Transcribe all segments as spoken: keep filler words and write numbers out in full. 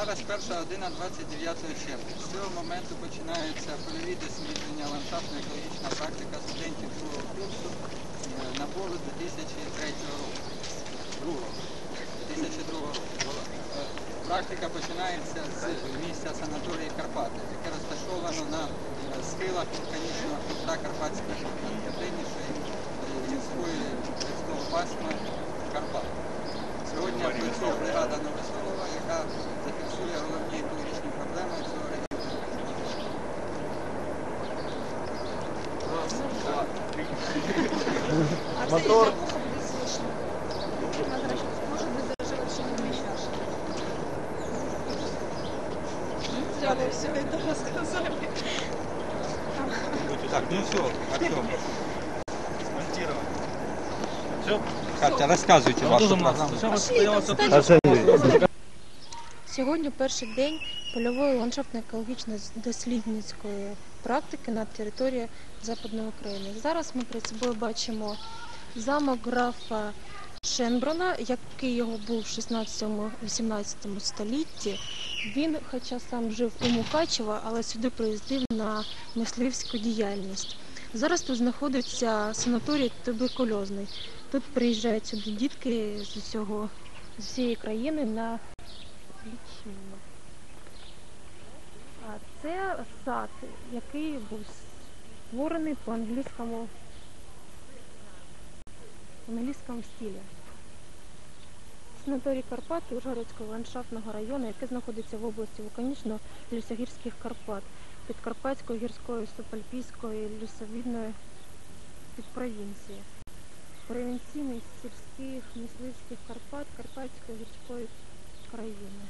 Зараз перша година двадцять дев'ятого червня. З цього моменту починаються польові дослідження, ландшафтно-екологічна практика студентів другого курсу набору дві тисячі третього року. Другого. дві тисячі другого року. Практика починається з місця санаторії Карпати, яке розташовано на схилах вулканічного хребта Карпатських гір, найпівденнішої гірської гірського пасма Карпат. Сьогодні працює бригада Новоселова, яка зафіксує головні екологічні проблеми цього регіону. Мотор. Может быть, даже вообще не вмещаешь. Зря вы все это рассказали. Так, ну все, Артем. Смонтировано. Все? Катя, розказуйте вашу програму. Сьогодні перший день польової ландшафтно-екологічної дослідницької практики на території Западної України. Зараз ми перед собою бачимо замок графа Шенбруна, який його був в шістнадцятому-вісімнадцятому столітті. Він, хоча сам жив у Мукачево, але сюди приїздив на мисливську діяльність. Зараз тут знаходиться санаторій туберкульозний. Тут приїжджають сюди дітки з усього, з усієї країни на лічення. А це сад, який був створений по англійському, в англійському стилі. Санаторій Карпати Ужгородського ландшафтного району, який знаходиться в області вулканічно-лісогірських Карпат, Підкарпатської гірської субальпійської лісовидної підпровінції, провінційний сільських мисливських Карпат Карпатської гірської країни.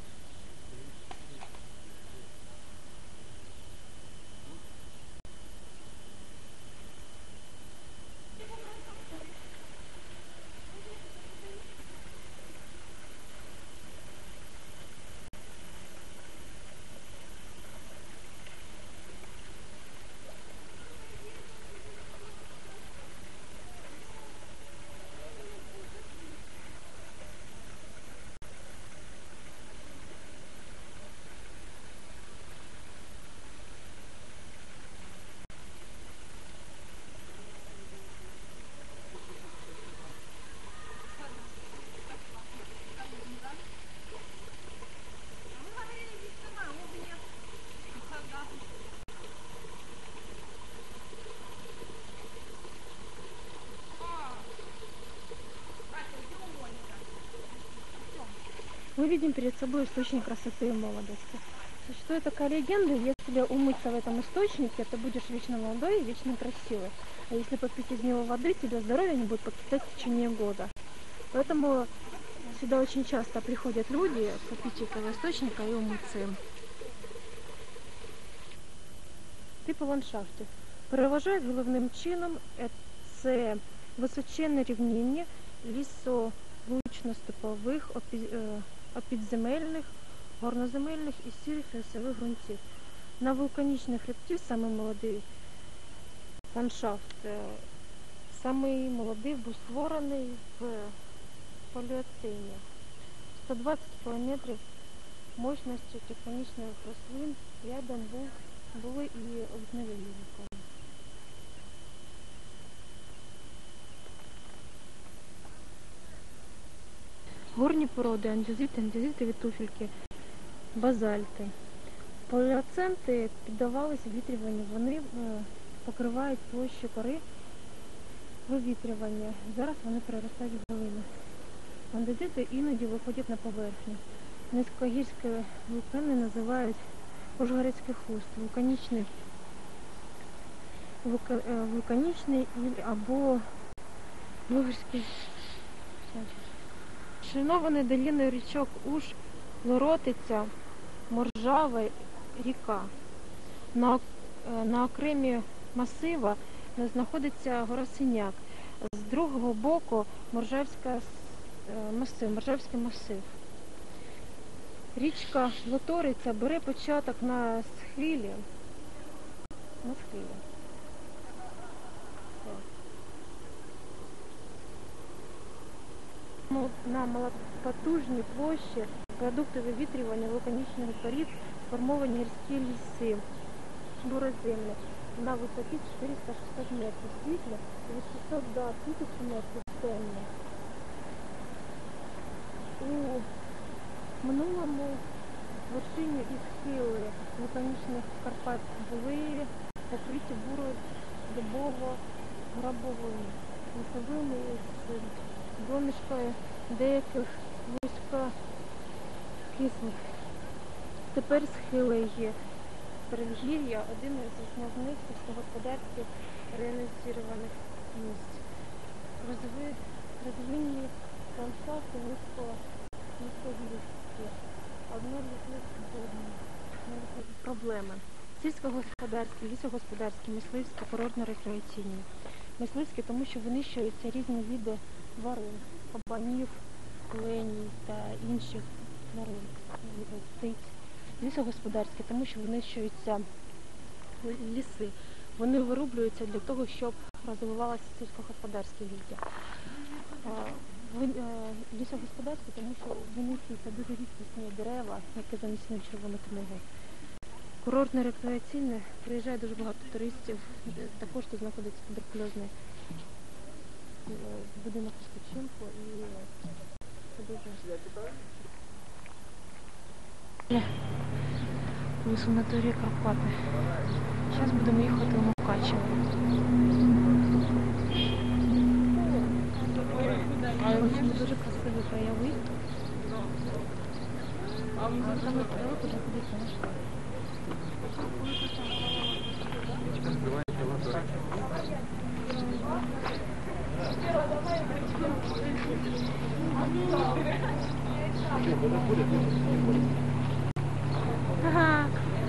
Мы видим перед собой источник красоты и молодости. Существует такая легенда, если умыться в этом источнике, ты будешь вечно молодой и вечно красивый. А если попить из него воды, тебе здоровье не будет покидать в течение года. Поэтому сюда очень часто приходят люди попить этого источника и умыться им. Типи ландшафтів. Переважають головним чином це височенне рівніння лісовично-степових, опідземельних, горноземельних і сірих лісових ґрунтів. На вулканічних хребті саме молодий ландшафт, самий молодий був створений в палеоцені. сто двадцять кілометрів мощності тектонічних рослин рядом був, були і обикновенні вулкани. Горні породи, андезити, андезитові туфельки, базальти. Палеоценти піддавалися вивітрюванню, вони покривають площу кори вивітрювання. Зараз вони переростають в глину. Андезити іноді виходять на поверхню. Низькогірські вулкани називають Ужгородський хвост, вулканічний, вулка, вулканічний або Ужгородський. Ширинований долиною річок Уж, Лоротиця, Моржава, ріка. На, на окремі масива знаходиться гора Синяк. З другого боку Моржавська масив, Моржавський масив. Річка Лоториця бере початок на схилі. На схилі. На малопотужній площі продукти вивітрювання вулканічних порід сформовані гірські ліси буроземні на висоті чотириста-шістсот метрів світла і від шістсот до тисячі метрів темні. У минулому вершині і схили вулканічних Карпат були покриті буро-дубово-грабовими лісовими з домішкою деяких вузькокислих. Тепер схили є передгір'я – один із основних сільськогосподарських реалізованих місць. Розвинні ландшафти низькогірські, однолітні проблеми. Сільськогосподарські, лісогосподарські, мисливські, курортно-рекреаційні. Мисливські, тому що винищуються різні види тварин, кабанів, оленів та інших тварин, птиць. Лісогосподарські, тому що винищуються ліси. Вони вирублюються для того, щоб розвивалося сільськогосподарське життя. Лісогосподарські, тому що винищуються дуже рідкісні дерева, які занесені в Червону книгу. Курортно-рекреаційне, приїжджає дуже багато туристів, також тут знаходиться туберкульозний будинок Костюченко і це дуже... В санаторії Карпати. Зараз будемо їхати в Мукачево. Дуже красивий краєвид. А там недалеко знаходиться наш парк. Ага.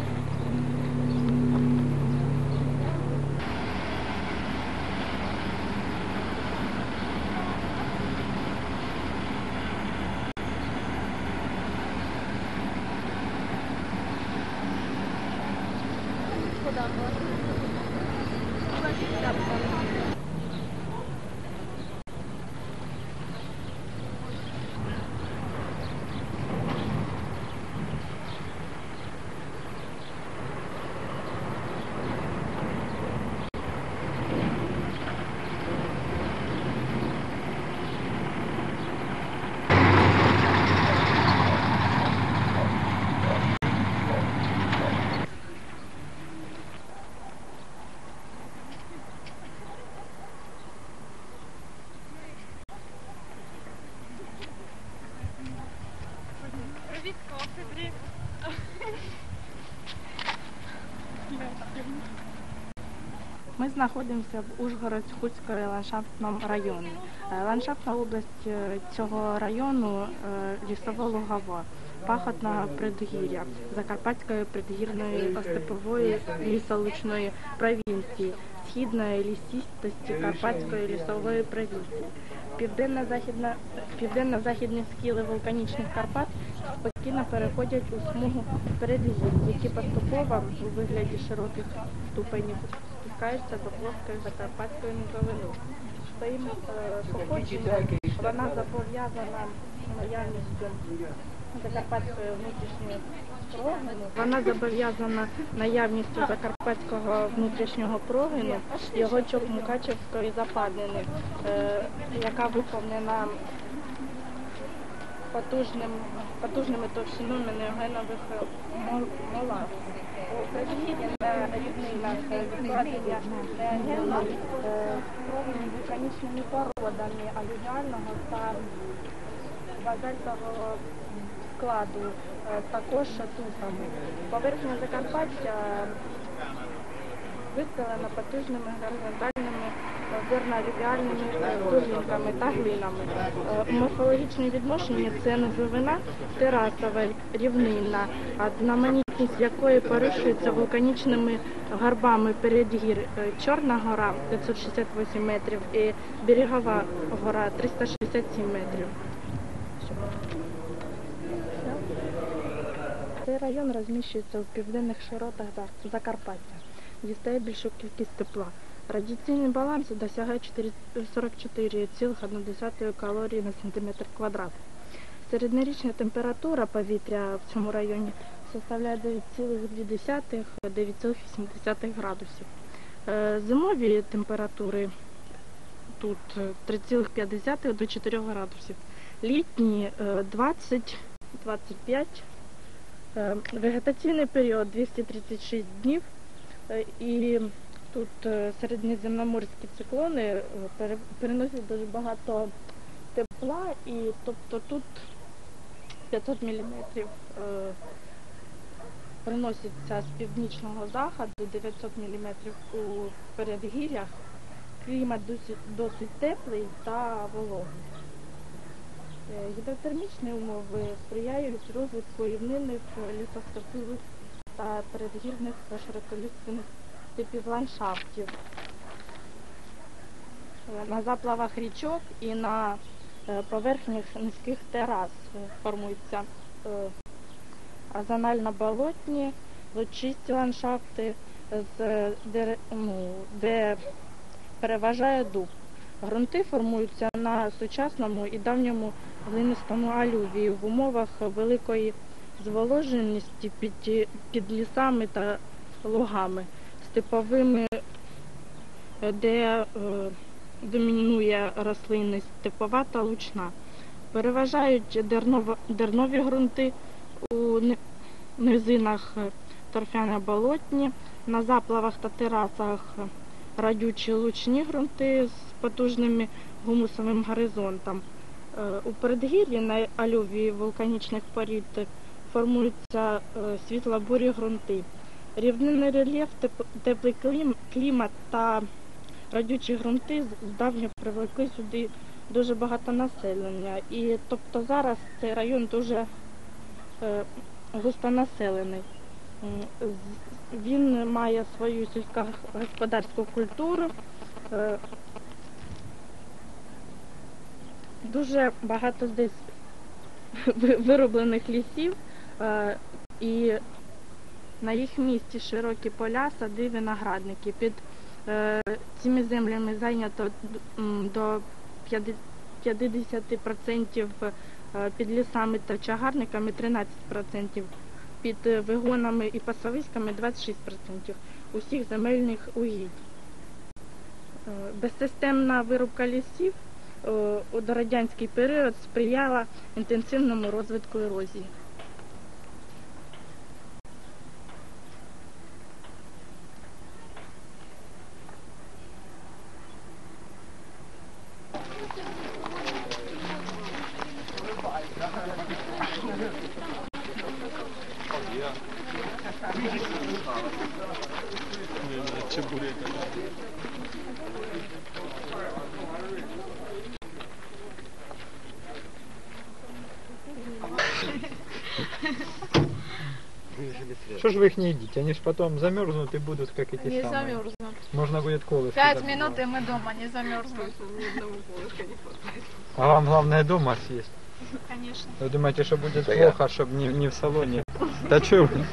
Ми знаходимося в Ужгород-Хуцькому ландшафтному районі. Ландшафтна область цього району – лісово-лугова, пахотного предгір'я Закарпатської предгірної степової лісолучної провінції, східної лісистості Карпатської лісової провінції. Південно-західна, південно-західні схили вулканічних Карпат спокійно переходять у смугу передгір'я, які поступово у вигляді широких ступенів спускаються до плоскої Закарпатської низовини. Своїм походженням вона зобов'язана наявністю Закарпатської внутрішньої прогину. Вона зобов'язана наявністю Закарпатського внутрішнього прогину, його Чоп-Мукачевської западини, е, яка виповнена потужним, потужними товщинами неогенових молах. У перехідні на рівнинах відкладення неогену сформовані вулканічними породами алювіального та базальтового складу, також тусами. Поверхня Закарпаття вистелена потужними горизонтальними горно-алювіальними долинками та глинами. У морфологічному відношенні це низовина терасова, рівнинна, одноманітність якої порушується вулканічними горбами передгір Чорна гора п'ятсот шістдесят вісім метрів і Берегова гора триста шістдесят сім метрів. Цей район розміщується у південних широтах Закарпаття, дістає більшу кількість тепла. Радіаційний баланс досягає сорок чотири цілих одна десята калорії на сантиметр квадратний. Середньорічна температура повітря в цьому районі составляє дев'ять цілих дві десятих - дев'ять цілих вісім десятих градусів. Е, Зимові температури тут три цілих п'ять десятих до чотирьох градусів. Літні е, двадцять - двадцять п'ять. Е, Вегетаційний період двісті тридцять шість днів. Е, І тут е, середньоземноморські циклони е, пере- переносять дуже багато тепла, і тобто тут п'ятсот міліметрів е, приноситься з північного заходу, дев'ятсот міліметрів у передгір'ях. Клімат досить, досить теплий та вологий. Е, Гідротермічні умови сприяють розвитку рівнинних, лісостепових та передгірних та широколюдних типів ландшафтів. Е, На заплавах річок і на е, поверхнях низьких терас е, формуються е, азонально-болотні, лучисті ландшафти, з, де, ну, де переважає дуб. Ґрунти формуються на сучасному і давньому глинистому алювії в умовах великої зволоженості під, під лісами та лугами, степовими, де е, домінує рослинність степова та лучна. Переважають дерново, дернові ґрунти у низинах торфяно-болотні, на заплавах та терасах радючі лучні ґрунти з потужним гумусовим горизонтом. Е, У передгір'ї на алювії вулканічних порід формуються е, світло-бурі ґрунти. Рівнинний рельєф, теп- теплий клім- клімат та радючі ґрунти здавна привлекли сюди дуже багато населення. І тобто зараз цей район дуже е, густонаселений. М, з- Він має свою сільськогосподарську культуру, е, дуже багато здесь ви- вироблених лісів, е, і на їх місці широкі поля, сади, виноградники. Під е, цими землями зайнято м, до п'ятдесят відсотків, е, під лісами та чагарниками тринадцять відсотків, під вигонами і пасовиськами двадцять шість відсотків усіх земельних угідь. Е, Безсистемна вирубка лісів е, у дорадянський період сприяла інтенсивному розвитку ерозії. Чебурека. Что ж вы их не едите? Они же потом замерзнут и будут как эти Не самые. замерзнут. Можно будет колышки. Пять добавить. минут, и мы дома, не замерзнут. А вам главное дома съесть. Конечно. Вы думаете, что будет плохо, чтобы не, не в салоне? Да что вы?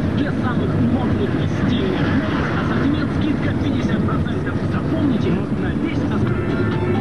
для самых модных и стильных. Ассортимент скидка пятьдесят процентов. Запомните на весь ассортимент.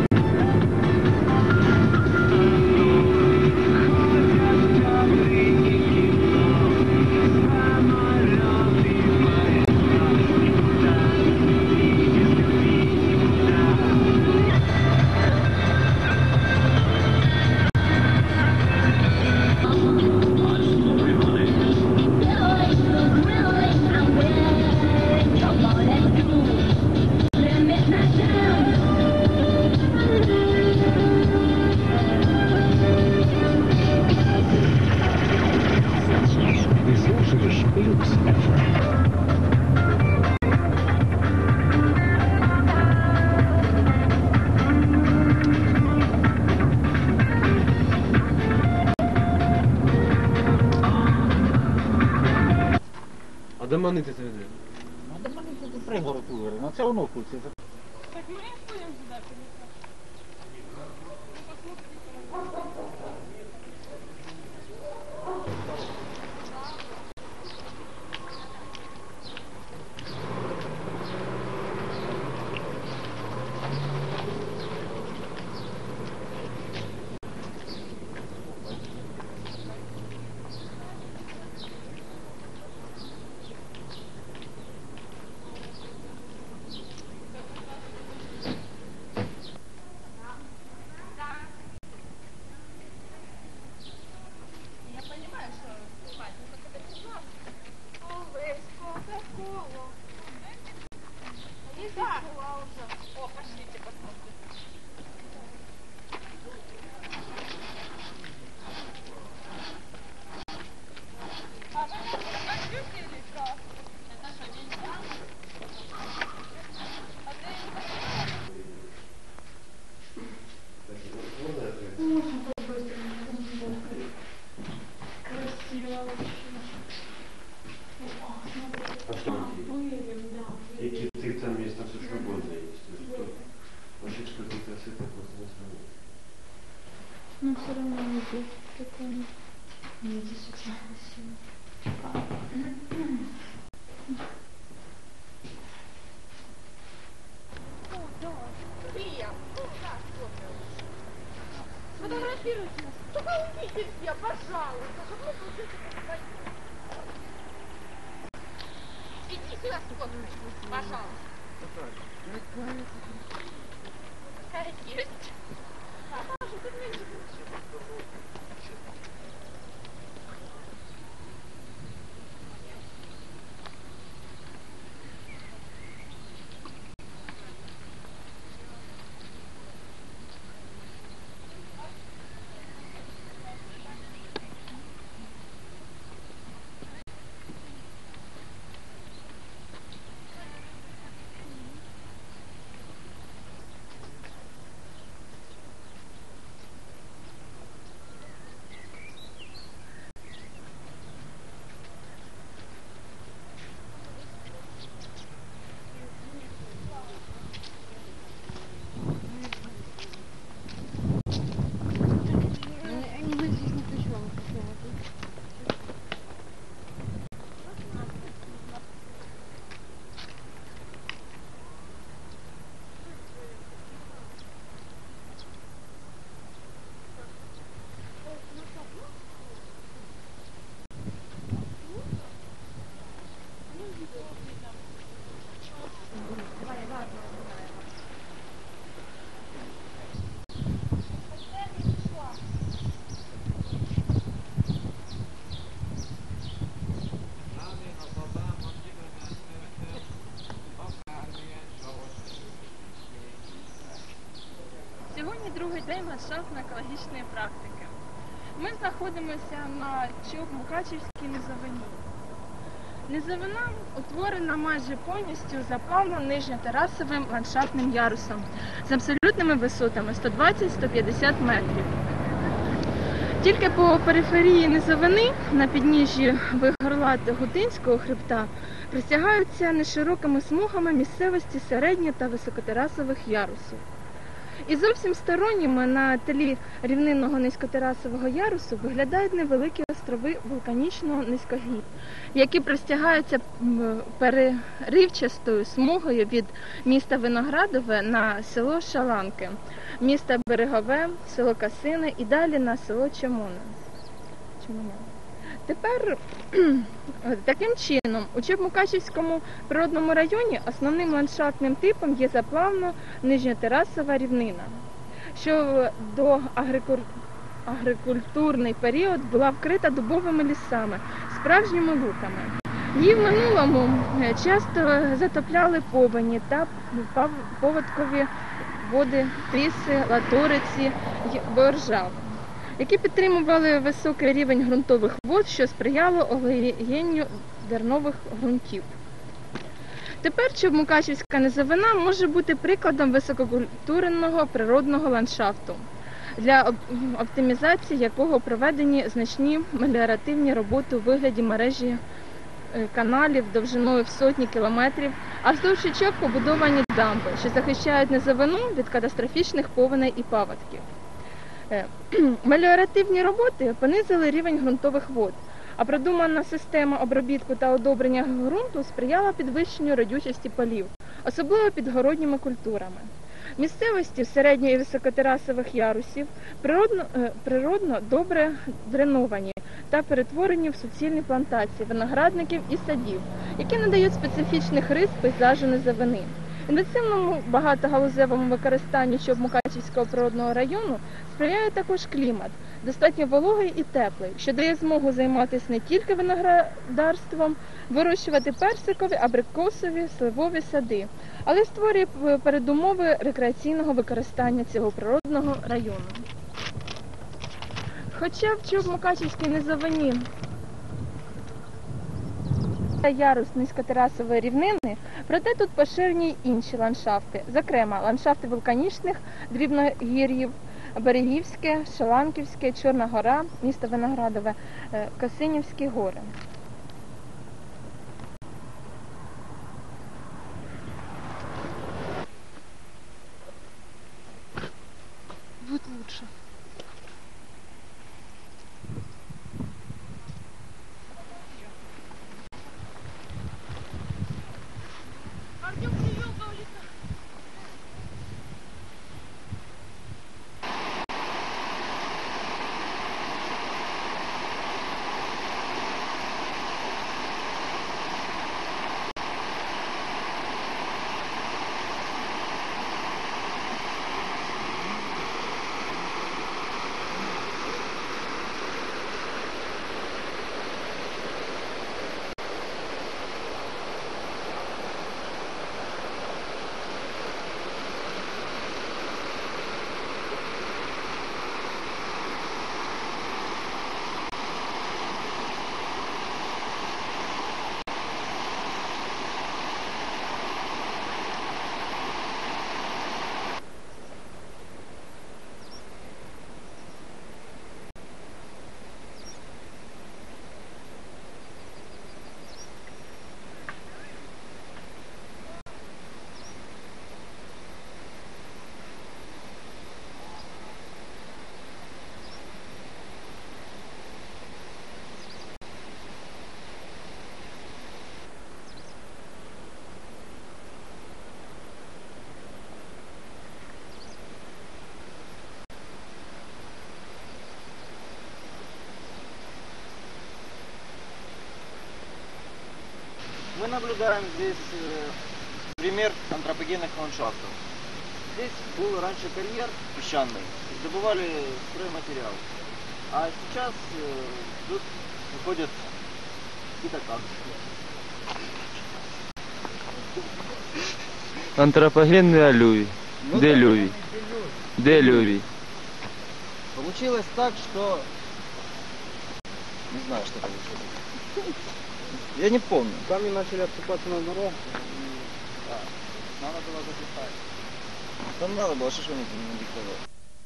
А де манити це веде? А до мене тут пригорок угорі, ну це воно куться. Так мы и будем сюда переехать. О, пошлите посмотрим. А вы пойдете или как? Это что, деньги? А ты... Какие цих там есть, там все что угодно есть. Вообще какой красоты просто не сравнить. Но все равно не здесь прикольно. Не здесь очень красиво. Фотографируйте нас. Только увидите меня, пожалуйста. Иди сюда, сфоткай, пожалуйста. Какая есть. Сьогодні другий день ландшафтно-екологічної практики. Ми знаходимося на ЧОП Мукачівській низовині. Низовина утворена майже повністю заплавно нижньотерасовим ландшафтним ярусом з абсолютними висотами сто двадцять - сто п'ятдесят метрів. Тільки по периферії низовини на підніжжі Вигорлат-Гутинського хребта простягаються неширокими смугами місцевості середньо- та високотерасових ярусів. І зовсім сторонніми на тлі рівнинного низькотерасового ярусу виглядають невеликі острови вулканічного низькогір'я, які простягаються переривчастою смугою від міста Виноградове на село Шаланки, міста Берегове, село Касини і далі на село Чемоне. Тепер таким чином у Чебмукачівському природному районі основним ландшафтним типом є заплавно-нижньотерасова рівнина, що до агрикур... агрикультурний період була вкрита дубовими лісами, справжніми луками. Її в минулому часто затопляли повені та поводкові води Тиси, Латориці й Боржав, які підтримували високий рівень ґрунтових вод, що сприяло олеєнню дернових ґрунтів. Тепер Чебмукачівська низовина може бути прикладом висококультурного природного ландшафту, для оптимізації якого проведені значні меліоративні роботи у вигляді мережі каналів довжиною в сотні кілометрів, а вздовж річок побудовані дамби, що захищають низовину від катастрофічних повеней і паводків. Меліоративні роботи понизили рівень ґрунтових вод, а продумана система обробітку та одобрення ґрунту сприяла підвищенню родючості полів, особливо підгородніми культурами. Місцевості середньо- і високотерасових ярусів природно, природно добре дреновані та перетворені в суцільні плантації виноградників і садів, які надають специфічних рис пейзажу низовини. Інтенсивному багатогалузевому використанню Чебмукачівського природного району сприяє також клімат, достатньо вологий і теплий, що дає змогу займатися не тільки виноградарством, вирощувати персикові, абрикосові, сливові сади, але й створює передумови рекреаційного використання цього природного району. Хоча в Чебмукачівській низовині ярус низькотерасової рівнини, проте тут поширені й інші ландшафти, зокрема ландшафти вулканічних дрібногір'їв, Берегівське, Шаланківське, Чорна гора, місто Виноградове, Касинівські гори. Будет лучше. Мы наблюдаем здесь э, пример антропогенных ландшафтов. Здесь был раньше карьер песчаный, добывали стройматериал. А сейчас э, тут выходят какие-то камни. Антропогенный алювий. Ну, Делювий. Делювий. Получилось так, что... Не знаю, что получилось. Я не помню. Камни начали обсыпаться на дорогу. Да. Надо было записать. Там надо было, что ж вы не диктовали.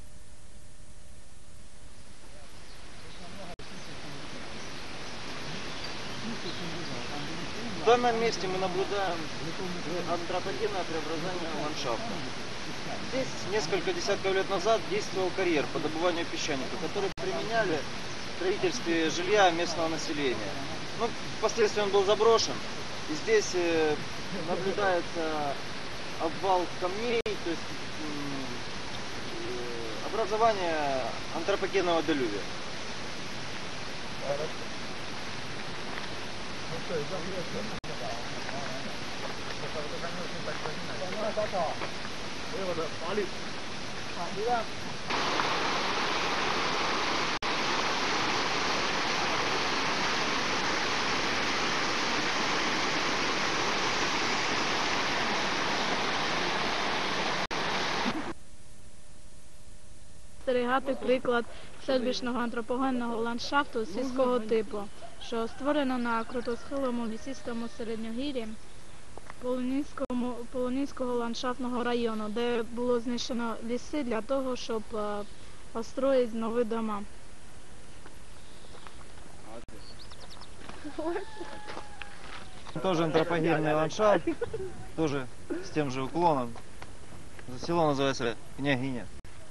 В данном месте мы наблюдаем антропогенное преобразование ландшафта. здесь несколько десятков лет назад действовал карьер по добыванию песчаника, который применяли в строительстве жилья местного населения. Ну, впоследствии он был заброшен, и здесь э, наблюдается обвал камней, то есть э, образование антропогенного делювия. Спостерігати приклад сельбічного антропогенного ландшафту сільського типу, що створено на крутосхилому лісистому середньогір'ї Полонінському, Полонінського ландшафтного району, де було знищено ліси для того, щоб е, построїти нові дома. Тоже антропогенный ландшафт, тоже с тем же уклоном. Село называется Княгиня.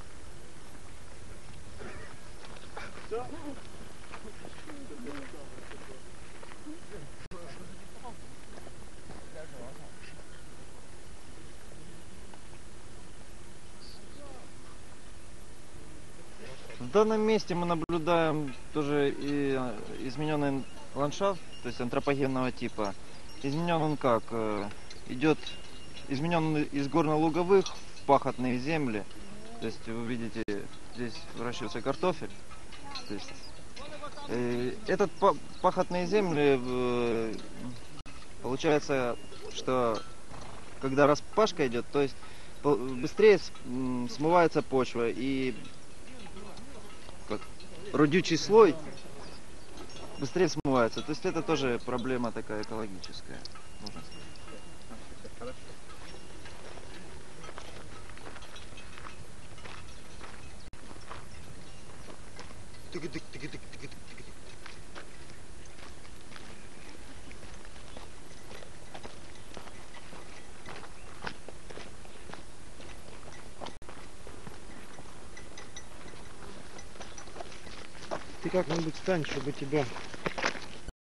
В данном месте мы наблюдаем тоже и измененный ландшафт, то есть антропогенного типа. Изменен он как? Идет изменен из горно-луговых в пахотные земли. То есть вы видите, здесь выращивается картофель. То есть, э, этот пахотные земли, э, получается, что когда распашка идет, то есть быстрее смывается почва и как, родючий слой быстрее смывается. То есть это тоже проблема такая экологическая, можно сказать. Ты как-нибудь встань, чтобы тебя